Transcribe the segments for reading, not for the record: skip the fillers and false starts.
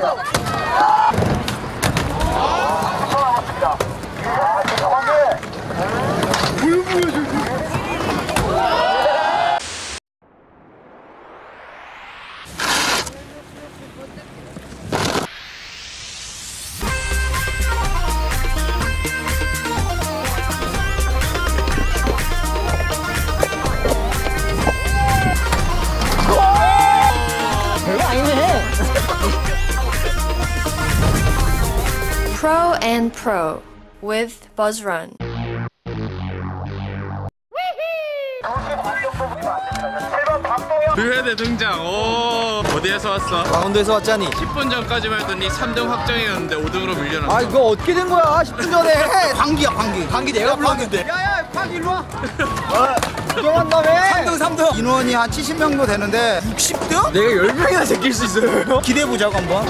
Pro and Pro with BuzzRun. 류해대 등장. 오, 어디에서 왔어? 강원도에서 왔자니. 10분 전까지만 해더니 3등 확정이었는데 5등으로 밀려났어. 아 이거 어떻게 된 거야? 10분 전에. 방기야 방기. 방기 내가 불렀는데. 야야 방기 일로 와. 구경한다며. 3등. 인원이 한 70명 정도 되는데 60등? 내가 10명이나 제낄 수 있어요. 기대해보자고 한번.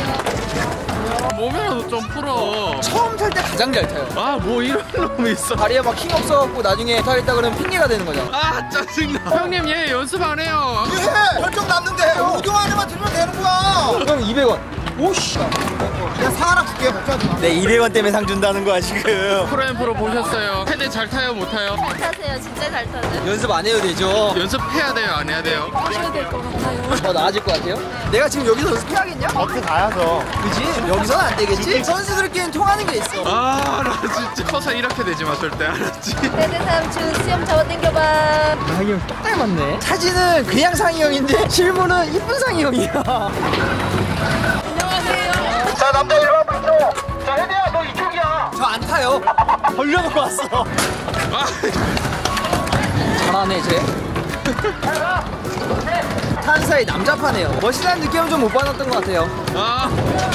몸이라도 좀 풀어. 처음 탈 때 가장 잘 타요. 아, 뭐 이런 놈이 있어. 다리에 막 힘 없어갖고 나중에 못하겠다 그러면 핑계가 되는 거잖아. 아, 짜증나. 형님, 얘 연습 안 해요. 해! 결정 났는데 5등 안에만 들면 되는 거야. 그럼 200원. 오씨. 그냥 상 하나 줄게. 걱정하지 마. 내 200원 때문에 상 준다는 거야 지금. 프로앰프로 보셨어요. 헤드 잘 타요, 못 타요? 잘 타세요. 진짜 잘 타세요. 연습 안 해도 되죠. 연습해야 돼요, 안 해야 돼요? 하셔야 될 것 같아요. 더 나아질 것 같아요? 내가 지금 여기서 연습해야겠냐? 어떻게 가야죠. 그지? 여기서는 안 되겠지? 선수들끼리는 통하는 게 있어. 아, 나 진짜 커서 이렇게 되지 마, 절대. 알았지? 세대 삼촌 수염 잡아당겨봐. 상이 형 딱 닮았네. 사진은 그냥 상이 형인데 실물은 이쁜 상이 형이야. 자, 남자 1번 이쪽. 자, 혜대야, 너 이쪽이야. 저 안 타요. 벌려놓고 왔어. 아, 잘하네 쟤. 탄 사이 남자파네요. 멋있다는 느낌은 좀 못 받았던 것 같아요. 아.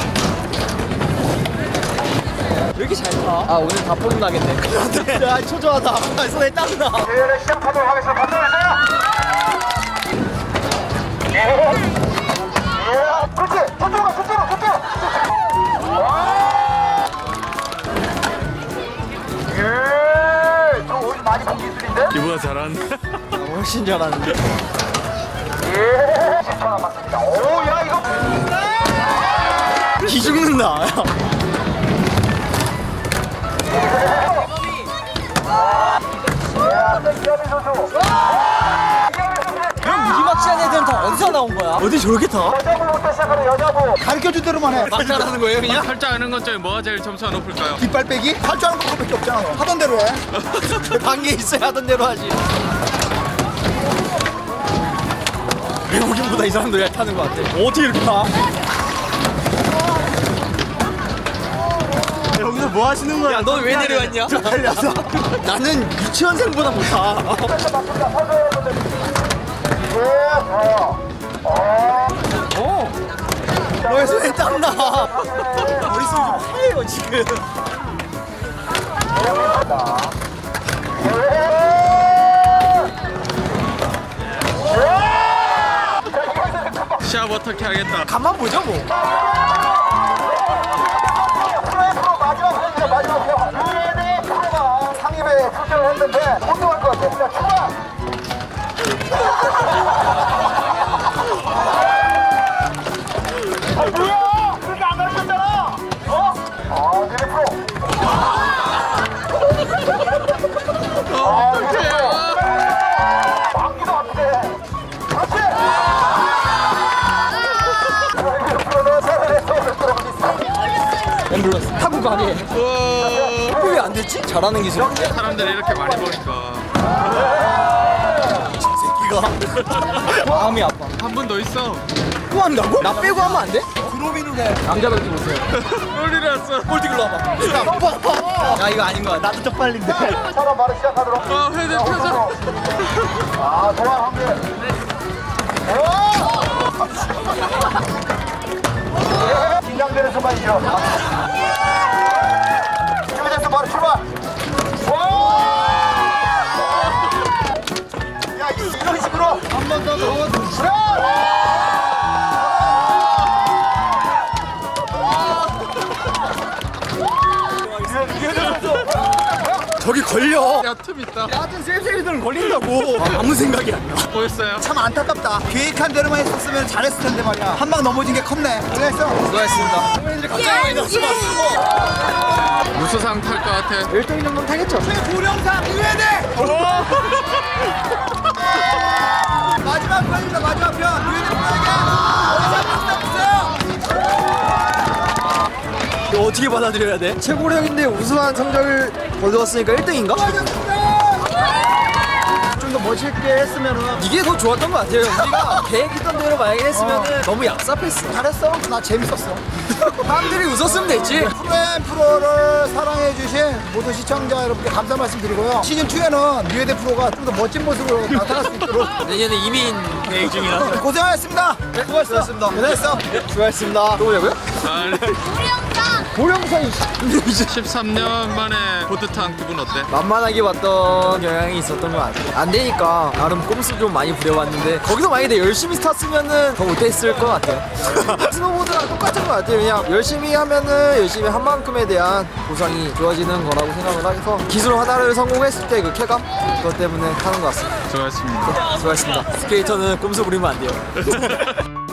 왜 이렇게 잘 타? 아 오늘 다 뽀름 나겠네. 야 초조하다. 손에 땀나. 대회를 시작하도록 하겠습니다. 박수 주세요. 그렇지. 저쪽으로, 저쪽으로, 저쪽으로. 저 오늘 많이 본 기술인데? 이보다 잘하는데? 훨씬 잘하는데. 예. 10초 남았습니다. 오, 야, 이거. 기 죽는다. 그럼 무기막지한 애들은 다 어디서 나온 거야? 어디 저렇게 타? 여자부부터 시작하는 여자부. 가르쳐준 대로만 해. 막 잘하는 거예요 그냥? 탈 줄 아는 것 중에 뭐가 제일 점수가 높을까요? 뒷발 빼기? 할 줄 아는 것밖에 없잖아. 하던 대로 해. 관계 있어야 하던 대로 하지. 외국인보다 이 사람도 잘 타는 것 같아. 어떻게 이렇게 타? 여기서 뭐 하시는 거야? 야, 넌 왜 내려왔냐? 달려서. 나는 유치원생보다 못 타. 너의 손에 땀나. 머릿속이 좀 하얘요 지금. 시합 어떻게 하겠다. 가만 보죠 뭐. 마지막 류해대 프로가 상입에 출전을 했는데 못 들어갈 것 같아. 그냥 출발! 아, 뭐야! 그렇게 안 가르쳤잖아! 어? 아, 니네 프로! 방귀도 안 돼! 그렇지! 프로는 세상에 서울을 들어가겠어. 앰뷸런스 타고 가게. 왜 안 됐지? 잘하는 기술. 사람들이 이렇게 많이 보니까. 새끼가 마음이 아파. 한 분 더 있어. 또 한다고? 나 빼고 하면 안 돼? 드로비는 해. 남자밖에 못해요. 롤리 났어. 볼티 글로 와봐. 야 이거 아닌 거 같아. 나도 쪽팔린데. 사람 바로 시작하도록. 아, 헤드 펴져. 아, 도와 한 개. 긴장되는 순간이죠. 준비됐어, 바로 출발. 야, 이런 식으로 한 번 더 넣어주시라. 저기 걸려. 야, 틈 있다. 같은 셀셀이들은 걸린다고. 아무 생각이 안 나. 뭐였어요? 참 안타깝다. 계획한 대로만 했었으면 잘했을 텐데 말이야. 한 방 넘어진 게 컸네. 그랬어. 수고하셨습니다. 선배님들이 갑자기 많이 나왔어. 무수상 탈 것 같아. 1등 정도는 타겠죠. 고령상 유해대. 마지막 편입니다. 마지막 편. 유해대 분에게 이거 어떻게 받아들여야 돼? 최고령인데 우수한 성적을 거두었으니까 1등인가? 좀 더 멋있게 했으면은. 이게 더 좋았던 것 같아요. 우리가 계획했던 대로 만약에 했으면은 너무 얍삽했어. 잘했어. 나 재밌었어. 사람들이 웃었으면 됐지. 프로를 사랑해주신 모든 시청자 여러분께 감사 말씀드리고요. 시즌2에는 유해대 프로가 좀 더 멋진 모습으로 나타날 수 있도록 내년에 이민 계획 중이라. 고생하셨습니다. 네, 수고하셨습니다. 고생했어. 수고하셨습니다. 또 오냐고요? 고령상이 13년 만에 보드 탄 기분 어때? 만만하게 봤던 경향이 있었던 것 같아요. 안 되니까 나름 꼼수 좀 많이 부려봤는데 거기서 만약에 열심히 탔으면은 더 못했을 것 같아요. 스노보드랑 똑같은 것 같아요. 그냥 열심히 하면은 열심히 한 만큼에 대한 보상이 좋아지는 거라고 생각을 해서 기술 하나를 성공했을 때 그 쾌감 그것 때문에 타는 것 같습니다. 수고하셨습니다. 수고하셨습니다. 스케이터는 꼼수 부리면 안 돼요.